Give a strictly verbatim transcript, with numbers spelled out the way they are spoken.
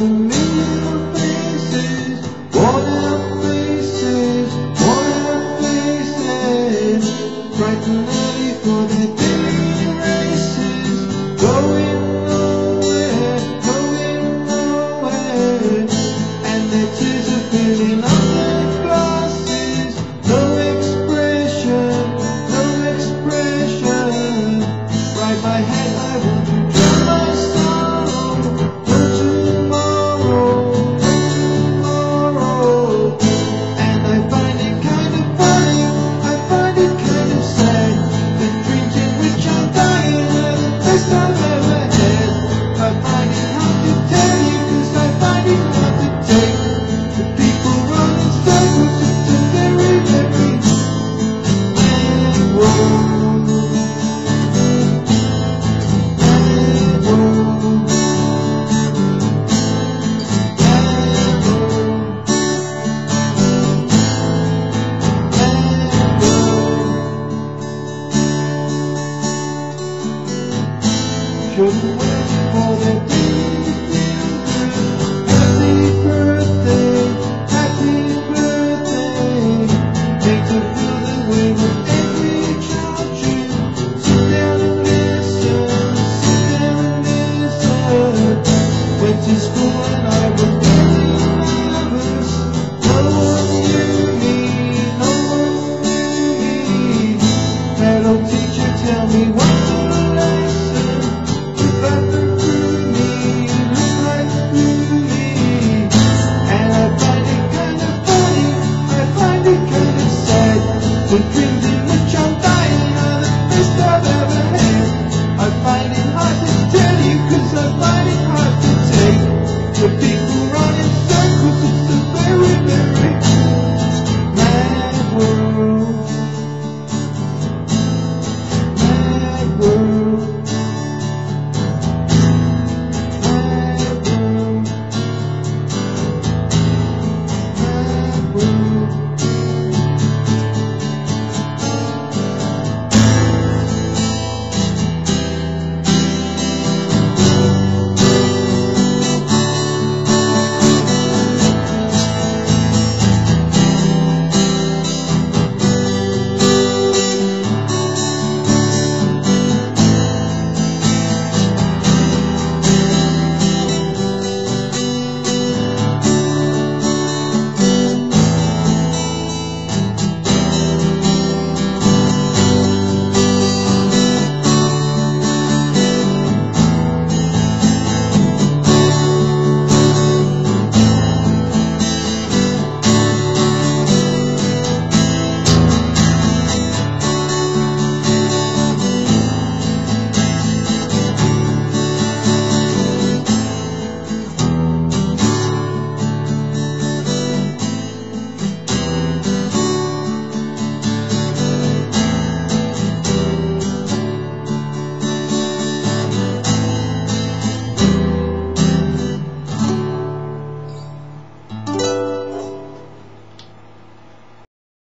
familiar faces, worn out faces, worn out faces, bright and early for their daily races, going nowhere, going nowhere, and their tears are filling up their glasses. No expression, no expression. Right my head, I want to drown my sorrow. No tomorrow, no tomorrow. And I find it kind of funny, I find it kind of sad. The dreams in which I'm dying are the best I've ever had. I find it hard to tell you, cause I find it hard to take. The people run in circles, it's a very, very mad world. Just waiting for the day.